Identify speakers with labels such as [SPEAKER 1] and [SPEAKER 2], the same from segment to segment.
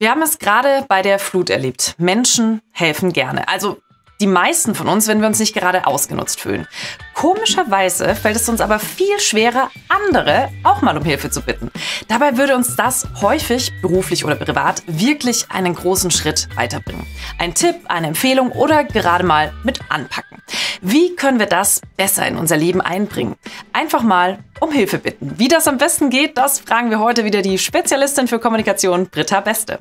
[SPEAKER 1] Wir haben es gerade bei der Flut erlebt. Menschen helfen gerne. Also die meisten von uns, wenn wir uns nicht gerade ausgenutzt fühlen. Komischerweise fällt es uns aber viel schwerer, andere auch mal um Hilfe zu bitten. Dabei würde uns das häufig, beruflich oder privat, wirklich einen großen Schritt weiterbringen. Ein Tipp, eine Empfehlung oder gerade mal mit anpacken. Wie können wir das besser in unser Leben einbringen? Einfach mal um Hilfe bitten. Wie das am besten geht, das fragen wir heute wieder die Spezialistin für Kommunikation, Britta Beste.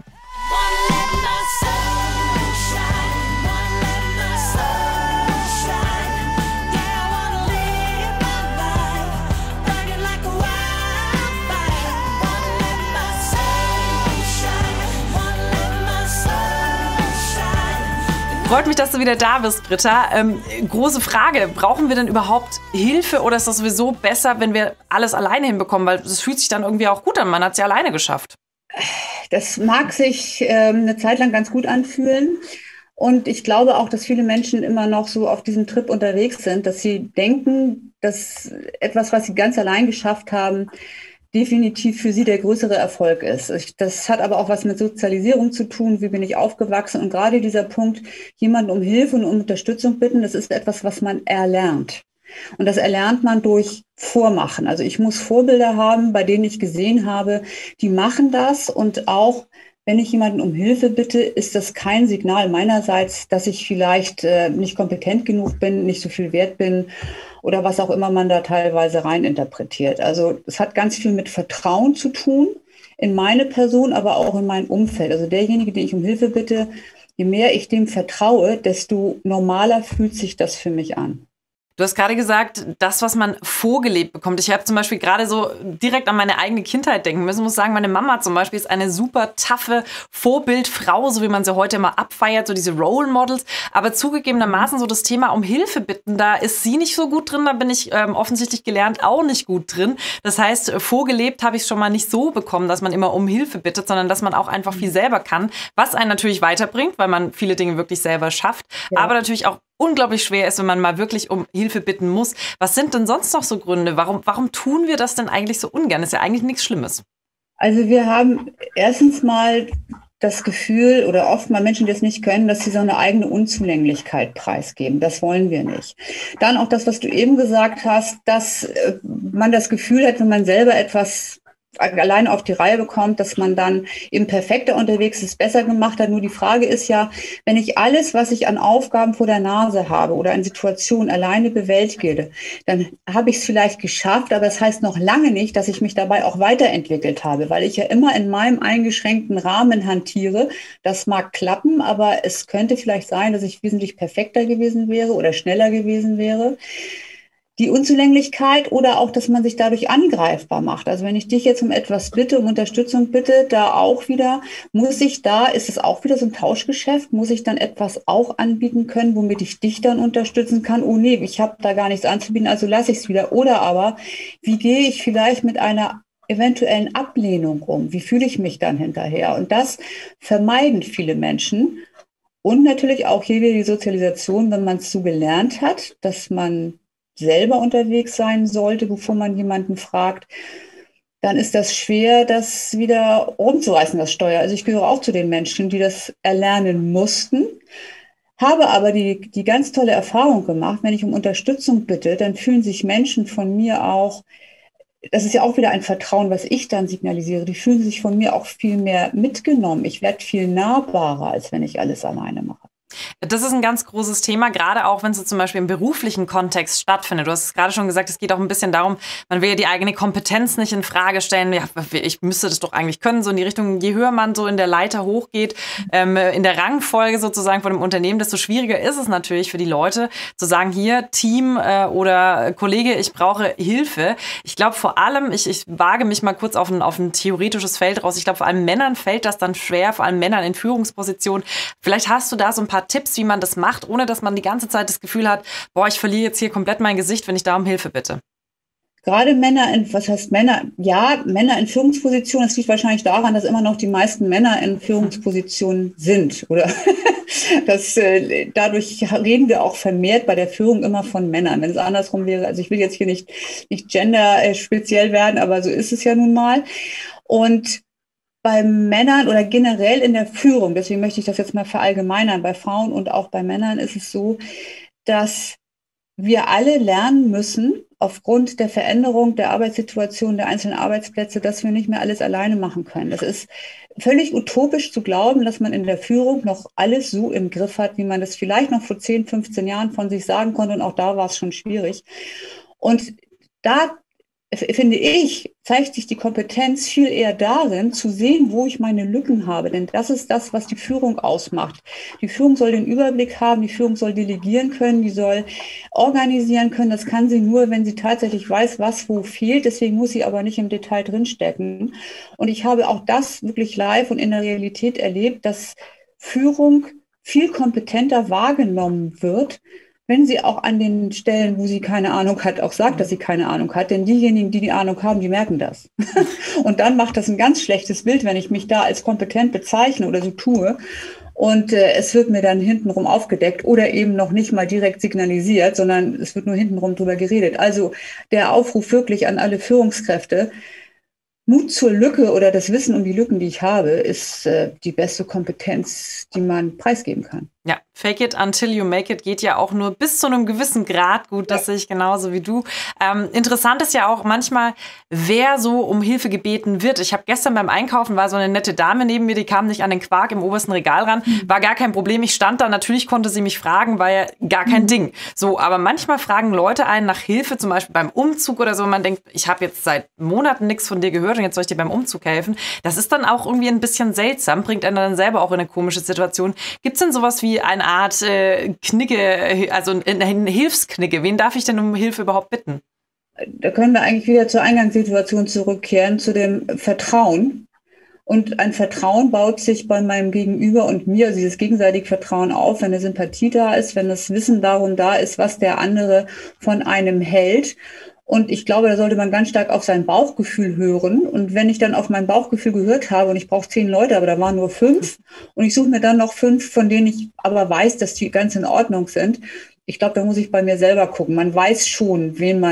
[SPEAKER 1] Freut mich, dass du wieder da bist, Britta. Große Frage, brauchen wir denn überhaupt Hilfe oder ist das sowieso besser, wenn wir alles alleine hinbekommen? Weil es fühlt sich dann irgendwie auch gut an, man hat es ja alleine geschafft.
[SPEAKER 2] Das mag sich eine Zeit lang ganz gut anfühlen. Und ich glaube auch, dass viele Menschen immer noch so auf diesem Trip unterwegs sind, dass sie denken, dass etwas, was sie ganz allein geschafft haben, definitiv für sie der größere Erfolg ist. Das hat aber auch was mit Sozialisierung zu tun. Wie bin ich aufgewachsen? Und gerade dieser Punkt, jemanden um Hilfe und um Unterstützung bitten, das ist etwas, was man erlernt. Und das erlernt man durch Vormachen. Also ich muss Vorbilder haben, bei denen ich gesehen habe, die machen das. Und auch wenn ich jemanden um Hilfe bitte, ist das kein Signal meinerseits, dass ich vielleicht nicht kompetent genug bin, nicht so viel wert bin oder was auch immer man da teilweise reininterpretiert. Also es hat ganz viel mit Vertrauen zu tun in meine Person, aber auch in mein Umfeld. Also derjenige, den ich um Hilfe bitte, je mehr ich dem vertraue, desto normaler fühlt sich das für mich an.
[SPEAKER 1] Du hast gerade gesagt, das, was man vorgelebt bekommt. Ich habe zum Beispiel gerade so direkt an meine eigene Kindheit denken müssen. Ich muss sagen, meine Mama zum Beispiel ist eine super taffe Vorbildfrau, so wie man sie heute immer abfeiert, so diese Role Models. Aber zugegebenermaßen so das Thema um Hilfe bitten, da ist sie nicht so gut drin. Da bin ich offensichtlich gelernt auch nicht gut drin. Das heißt, vorgelebt habe ich es schon mal nicht so bekommen, dass man immer um Hilfe bittet, sondern dass man auch einfach viel selber kann. Was einen natürlich weiterbringt, weil man viele Dinge wirklich selber schafft. Ja. Aber natürlich auch unglaublich schwer ist, wenn man mal wirklich um Hilfe bitten muss. Was sind denn sonst noch so Gründe? Warum tun wir das denn eigentlich so ungern? Ist ja eigentlich nichts Schlimmes.
[SPEAKER 2] Also wir haben erstens mal das Gefühl oder oft mal Menschen, die es nicht können, dass sie so eine eigene Unzulänglichkeit preisgeben. Das wollen wir nicht. Dann auch das, was du eben gesagt hast, dass man das Gefühl hat, wenn man selber etwas alleine auf die Reihe bekommt, dass man dann eben perfekter unterwegs ist, besser gemacht hat. Nur die Frage ist ja, wenn ich alles, was ich an Aufgaben vor der Nase habe oder an Situationen alleine bewältige, dann habe ich es vielleicht geschafft, aber es heißt noch lange nicht, dass ich mich dabei auch weiterentwickelt habe, weil ich ja immer in meinem eingeschränkten Rahmen hantiere. Das mag klappen, aber es könnte vielleicht sein, dass ich wesentlich perfekter gewesen wäre oder schneller gewesen wäre. Die Unzulänglichkeit oder auch, dass man sich dadurch angreifbar macht. Also wenn ich dich jetzt um etwas bitte, um Unterstützung bitte, da auch wieder, ist es auch wieder so ein Tauschgeschäft, muss ich dann etwas auch anbieten können, womit ich dich dann unterstützen kann? Oh nee, ich habe da gar nichts anzubieten, also lasse ich es wieder. Oder aber, wie gehe ich vielleicht mit einer eventuellen Ablehnung um? Wie fühle ich mich dann hinterher? Und das vermeiden viele Menschen. Und natürlich auch hier wieder die Sozialisation, wenn man es so gelernt hat, dass man selber unterwegs sein sollte, bevor man jemanden fragt, dann ist das schwer, das wieder rumzureißen, das Steuer. Also ich gehöre auch zu den Menschen, die das erlernen mussten, habe aber die ganz tolle Erfahrung gemacht, wenn ich um Unterstützung bitte, dann fühlen sich Menschen von mir auch, das ist ja auch wieder ein Vertrauen, was ich dann signalisiere, die fühlen sich von mir auch viel mehr mitgenommen. Ich werde viel nahbarer, als wenn ich alles alleine mache.
[SPEAKER 1] Das ist ein ganz großes Thema, gerade auch, wenn es zum Beispiel im beruflichen Kontext stattfindet. Du hast es gerade schon gesagt, es geht auch ein bisschen darum, man will ja die eigene Kompetenz nicht in Frage stellen. Ja, ich müsste das doch eigentlich können, so in die Richtung, je höher man so in der Leiter hochgeht, in der Rangfolge sozusagen von dem Unternehmen, desto schwieriger ist es natürlich für die Leute zu sagen, hier Team oder Kollege, ich brauche Hilfe. Ich glaube vor allem, ich wage mich mal kurz auf ein theoretisches Feld raus. Ich glaube vor allem Männern fällt das dann schwer, vor allem Männern in Führungspositionen. Vielleicht hast du da so ein paar Tipps, wie man das macht, ohne dass man die ganze Zeit das Gefühl hat, boah, ich verliere jetzt hier komplett mein Gesicht, wenn ich da um Hilfe bitte.
[SPEAKER 2] Gerade was heißt Männer? Ja, Männer in Führungspositionen, das liegt wahrscheinlich daran, dass immer noch die meisten Männer in Führungspositionen sind. Oder dadurch reden wir auch vermehrt bei der Führung immer von Männern. Wenn es andersrum wäre, also ich will jetzt hier nicht gender speziell werden, aber so ist es ja nun mal. Und bei Männern oder generell in der Führung, deswegen möchte ich das jetzt mal verallgemeinern, bei Frauen und auch bei Männern ist es so, dass wir alle lernen müssen, aufgrund der Veränderung der Arbeitssituation der einzelnen Arbeitsplätze, dass wir nicht mehr alles alleine machen können. Das ist völlig utopisch zu glauben, dass man in der Führung noch alles so im Griff hat, wie man das vielleicht noch vor 10, 15 Jahren von sich sagen konnte. Und auch da war es schon schwierig. Und da finde ich, zeigt sich die Kompetenz viel eher darin, zu sehen, wo ich meine Lücken habe. Denn das ist das, was die Führung ausmacht. Die Führung soll den Überblick haben, die Führung soll delegieren können, die soll organisieren können. Das kann sie nur, wenn sie tatsächlich weiß, was wo fehlt. Deswegen muss sie aber nicht im Detail drinstecken. Und ich habe auch das wirklich live und in der Realität erlebt, dass Führung viel kompetenter wahrgenommen wird, wenn sie auch an den Stellen, wo sie keine Ahnung hat, auch sagt, dass sie keine Ahnung hat. Denn diejenigen, die die Ahnung haben, die merken das. Und dann macht das ein ganz schlechtes Bild, wenn ich mich da als kompetent bezeichne oder so tue. Und es wird mir dann hintenrum aufgedeckt oder eben noch nicht mal direkt signalisiert, sondern es wird nur hintenrum drüber geredet. Also der Aufruf wirklich an alle Führungskräfte, Mut zur Lücke oder das Wissen um die Lücken, die ich habe, ist die beste Kompetenz, die man preisgeben kann.
[SPEAKER 1] Ja, fake it until you make it geht ja auch nur bis zu einem gewissen Grad gut, das sehe ich genauso wie du. Interessant ist ja auch manchmal, wer so um Hilfe gebeten wird. Ich habe gestern beim Einkaufen, war so eine nette Dame neben mir, die kam nicht an den Quark im obersten Regal ran, war gar kein Problem. Ich stand da, natürlich konnte sie mich fragen, war ja gar kein Ding. So, aber manchmal fragen Leute einen nach Hilfe, zum Beispiel beim Umzug oder so. Man denkt, ich habe jetzt seit Monaten nichts von dir gehört und jetzt soll ich dir beim Umzug helfen. Das ist dann auch irgendwie ein bisschen seltsam, bringt einen dann selber auch in eine komische Situation. Gibt es denn sowas wie eine Art Knigge, also eine Hilfsknigge? Wen darf ich denn um Hilfe überhaupt bitten?
[SPEAKER 2] Da können wir eigentlich wieder zur Eingangssituation zurückkehren, zu dem Vertrauen. Und ein Vertrauen baut sich bei meinem Gegenüber und mir, also dieses gegenseitige Vertrauen auf, wenn eine Sympathie da ist, wenn das Wissen darum da ist, was der andere von einem hält. Und ich glaube, da sollte man ganz stark auf sein Bauchgefühl hören. Und wenn ich dann auf mein Bauchgefühl gehört habe und ich brauche 10 Leute, aber da waren nur 5 und ich suche mir dann noch 5, von denen ich aber weiß, dass die ganz in Ordnung sind. Ich glaube, da muss ich bei mir selber gucken. Man weiß schon, wen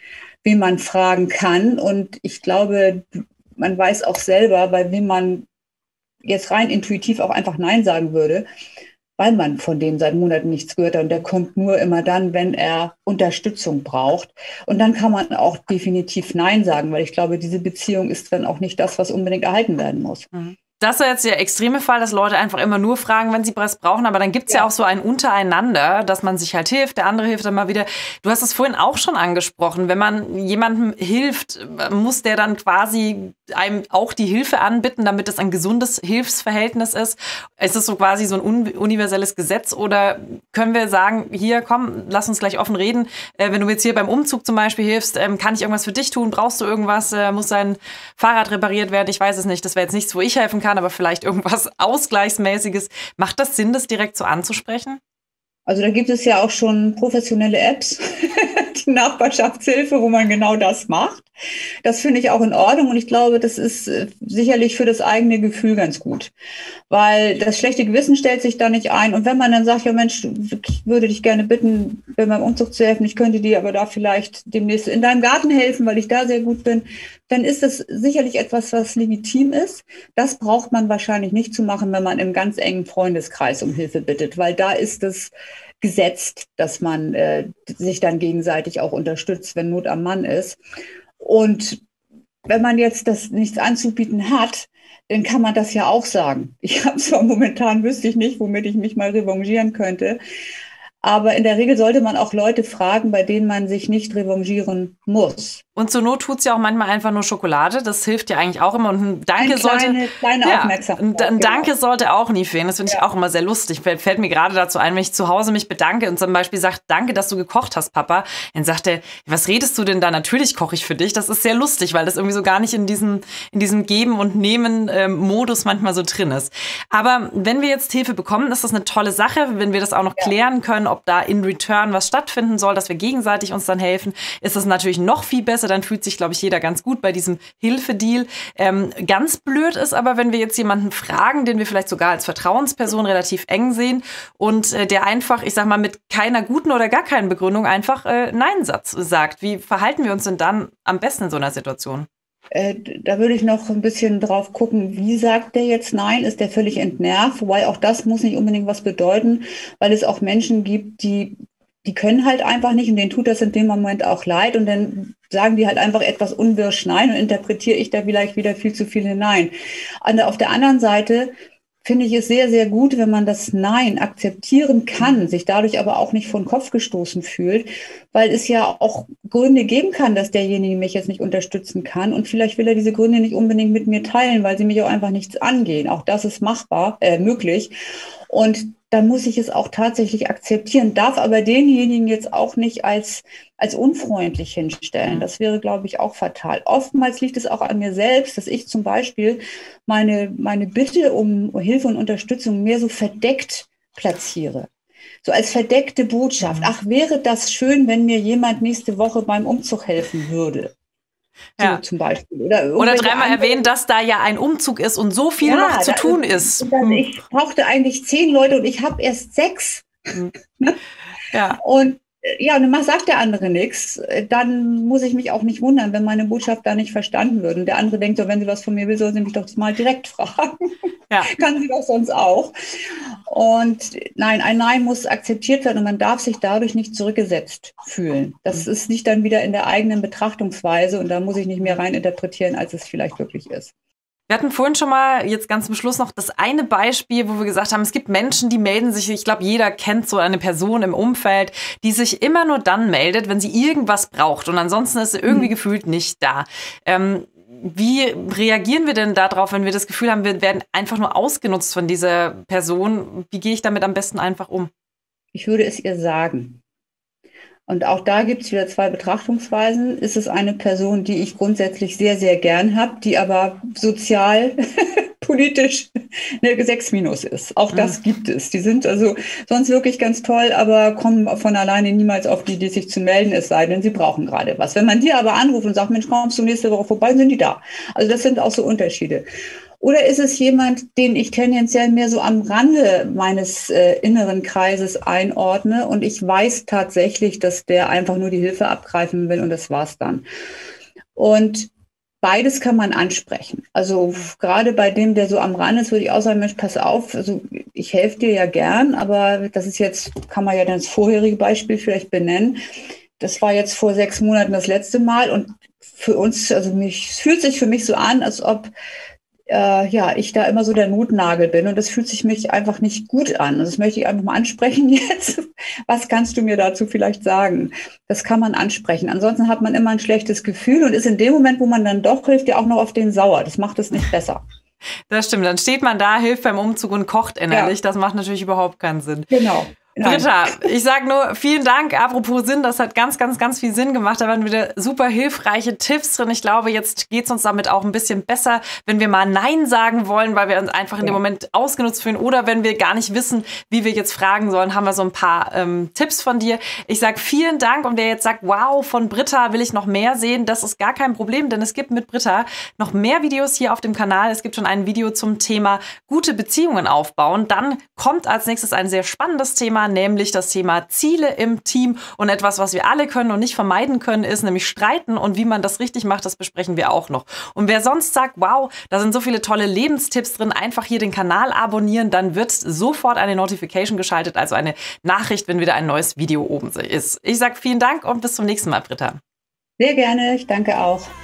[SPEAKER 2] man fragen kann. Und ich glaube, man weiß auch selber, bei wem man jetzt rein intuitiv auch einfach Nein sagen würde, weil man von dem seit Monaten nichts gehört hat. Und der kommt nur immer dann, wenn er Unterstützung braucht. Und dann kann man auch definitiv Nein sagen, weil ich glaube, diese Beziehung ist dann auch nicht das, was unbedingt erhalten werden muss.
[SPEAKER 1] Mhm. Das ist jetzt der extreme Fall, dass Leute einfach immer nur fragen, wenn sie was brauchen. Aber dann gibt es ja auch so ein Untereinander, dass man sich halt hilft, der andere hilft dann mal wieder. Du hast es vorhin auch schon angesprochen. Wenn man jemandem hilft, muss der dann quasi einem auch die Hilfe anbieten, damit es ein gesundes Hilfsverhältnis ist. Ist es so quasi so ein universelles Gesetz? Oder können wir sagen, hier, komm, lass uns gleich offen reden. Wenn du jetzt hier beim Umzug zum Beispiel hilfst, kann ich irgendwas für dich tun? Brauchst du irgendwas? Muss dein Fahrrad repariert werden? Ich weiß es nicht. Das wäre jetzt nichts, wo ich helfen kann, aber vielleicht irgendwas Ausgleichsmäßiges. Macht das Sinn, das direkt so anzusprechen?
[SPEAKER 2] Also da gibt es ja auch schon professionelle Apps, die Nachbarschaftshilfe, wo man genau das macht. Das finde ich auch in Ordnung und ich glaube, das ist sicherlich für das eigene Gefühl ganz gut, weil das schlechte Gewissen stellt sich da nicht ein. Und wenn man dann sagt, ja Mensch, ich würde dich gerne bitten, bei meinem Umzug zu helfen, ich könnte dir aber da vielleicht demnächst in deinem Garten helfen, weil ich da sehr gut bin, dann ist das sicherlich etwas, was legitim ist. Das braucht man wahrscheinlich nicht zu machen, wenn man im ganz engen Freundeskreis um Hilfe bittet, weil da ist es gesetzt, dass man sich dann gegenseitig auch unterstützt, wenn Not am Mann ist. Und wenn man jetzt das nichts anzubieten hat, dann kann man das ja auch sagen. Ich habe zwar momentan, wüsste ich nicht, womit ich mich mal revanchieren könnte, aber in der Regel sollte man auch Leute fragen, bei denen man sich nicht revanchieren muss.
[SPEAKER 1] Und zur Not tut es ja auch manchmal einfach nur Schokolade. Das hilft ja eigentlich auch immer. Und ein Danke
[SPEAKER 2] kleine Aufmerksamkeit.
[SPEAKER 1] Ein Danke sollte auch nie fehlen. Das finde ich auch immer sehr lustig. Fällt mir gerade dazu ein, wenn ich zu Hause mich bedanke und zum Beispiel sage, danke, dass du gekocht hast, Papa. Dann sagt er, was redest du denn da? Natürlich koche ich für dich. Das ist sehr lustig, weil das irgendwie so gar nicht in diesem Geben- und Nehmen-Modus manchmal so drin ist. Aber wenn wir jetzt Hilfe bekommen, ist das eine tolle Sache. Wenn wir das auch noch klären können, ob da in Return was stattfinden soll, dass wir gegenseitig uns dann helfen, ist das natürlich noch viel besser. Dann fühlt sich, glaube ich, jeder ganz gut bei diesem Hilfedeal. Ganz blöd ist aber, wenn wir jetzt jemanden fragen, den wir vielleicht sogar als Vertrauensperson relativ eng sehen und der einfach, ich sag mal, mit keiner guten oder gar keinen Begründung einfach Nein-Satz sagt. Wie verhalten wir uns denn dann am besten in so einer Situation?
[SPEAKER 2] Da würde ich noch ein bisschen drauf gucken, wie sagt der jetzt Nein? Ist der völlig entnervt? Wobei auch das muss nicht unbedingt was bedeuten, weil es auch Menschen gibt, die können halt einfach nicht und denen tut das in dem Moment auch leid und dann sagen die halt einfach etwas unwirsch Nein und interpretiere ich da vielleicht wieder viel zu viel hinein. Auf der anderen Seite finde ich es sehr, sehr gut, wenn man das Nein akzeptieren kann, sich dadurch aber auch nicht vor den Kopf gestoßen fühlt, weil es ja auch Gründe geben kann, dass derjenige mich jetzt nicht unterstützen kann und vielleicht will er diese Gründe nicht unbedingt mit mir teilen, weil sie mich auch einfach nichts angehen. Auch das ist möglich. Und dann muss ich es auch tatsächlich akzeptieren, darf aber denjenigen jetzt auch nicht als unfreundlich hinstellen. Das wäre, glaube ich, auch fatal. Oftmals liegt es auch an mir selbst, dass ich zum Beispiel meine Bitte um Hilfe und Unterstützung mehr so verdeckt platziere. So als verdeckte Botschaft. Ach, wäre das schön, wenn mir jemand nächste Woche beim Umzug helfen würde. So
[SPEAKER 1] Ja.
[SPEAKER 2] zum Beispiel.
[SPEAKER 1] Oder dreimal erwähnen, dass da ja ein Umzug ist und so viel noch zu tun ist.
[SPEAKER 2] Ich brauchte eigentlich 10 Leute und ich habe erst 6.
[SPEAKER 1] Ja.
[SPEAKER 2] Und dann sagt der andere nichts. Dann muss ich mich auch nicht wundern, wenn meine Botschaft da nicht verstanden wird. Und der andere denkt so, wenn sie was von mir will, soll sie mich doch mal direkt fragen. Ja. Kann sie doch sonst auch. Und nein, ein Nein muss akzeptiert werden und man darf sich dadurch nicht zurückgesetzt fühlen. Das ist nicht dann wieder in der eigenen Betrachtungsweise und da muss ich nicht mehr reininterpretieren, als es vielleicht wirklich ist.
[SPEAKER 1] Wir hatten vorhin schon mal, jetzt ganz zum Schluss noch, das eine Beispiel, wo wir gesagt haben, es gibt Menschen, die melden sich, ich glaube, jeder kennt so eine Person im Umfeld, die sich immer nur dann meldet, wenn sie irgendwas braucht und ansonsten ist sie irgendwie gefühlt nicht da. Wie reagieren wir denn darauf, wenn wir das Gefühl haben, wir werden einfach nur ausgenutzt von dieser Person? Wie gehe ich damit am besten einfach um?
[SPEAKER 2] Ich würde es ihr sagen. Und auch da gibt es wieder 2 Betrachtungsweisen. Ist es eine Person, die ich grundsätzlich sehr, sehr gern habe, die aber sozial, politisch eine 6- ist. Auch das gibt es. Die sind also sonst wirklich ganz toll, aber kommen von alleine niemals auf die Idee, sich zu melden, es sei denn, sie brauchen gerade was. Wenn man die aber anruft und sagt, Mensch, kommst du nächste Woche vorbei, sind die da. Also das sind auch so Unterschiede. Oder ist es jemand, den ich tendenziell mehr so am Rande meines inneren Kreises einordne und ich weiß tatsächlich, dass der einfach nur die Hilfe abgreifen will und das war's dann. Und beides kann man ansprechen. Also gerade bei dem, der so am Rand ist, würde ich auch sagen, Mensch, pass auf, also ich helfe dir ja gern, aber das ist jetzt, kann man ja dann das vorherige Beispiel vielleicht benennen. Das war jetzt vor 6 Monaten das letzte Mal und für uns, es fühlt sich für mich so an, als ob ich da immer so der Notnagel bin und das fühlt sich mich einfach nicht gut an. Und das möchte ich einfach mal ansprechen jetzt. Was kannst du mir dazu vielleicht sagen? Das kann man ansprechen. Ansonsten hat man immer ein schlechtes Gefühl und ist in dem Moment, wo man dann doch hilft, ja auch noch auf den sauer. Das macht es nicht besser.
[SPEAKER 1] Das stimmt. Dann steht man da, hilft beim Umzug und kocht innerlich. Ja. Das macht natürlich überhaupt keinen Sinn.
[SPEAKER 2] Genau.
[SPEAKER 1] Britta, ich sage nur vielen Dank. Apropos Sinn, das hat ganz, ganz, ganz viel Sinn gemacht. Da waren wieder super hilfreiche Tipps drin. Ich glaube, jetzt geht es uns damit auch ein bisschen besser, wenn wir mal Nein sagen wollen, weil wir uns einfach in dem Moment ausgenutzt fühlen oder wenn wir gar nicht wissen, wie wir jetzt fragen sollen, haben wir so ein paar Tipps von dir. Ich sage vielen Dank und wer jetzt sagt, wow, von Britta will ich noch mehr sehen, das ist gar kein Problem, denn es gibt mit Britta noch mehr Videos hier auf dem Kanal. Es gibt schon ein Video zum Thema gute Beziehungen aufbauen. Dann kommt als nächstes ein sehr spannendes Thema, nämlich das Thema Ziele im Team und etwas, was wir alle können und nicht vermeiden können, ist nämlich streiten und wie man das richtig macht, das besprechen wir auch noch. Und wer sonst sagt, wow, da sind so viele tolle Lebenstipps drin, einfach hier den Kanal abonnieren, dann wird sofort eine Notification geschaltet, also eine Nachricht, wenn wieder ein neues Video oben ist. Ich sage vielen Dank und bis zum nächsten Mal, Britta.
[SPEAKER 2] Sehr gerne, ich danke auch.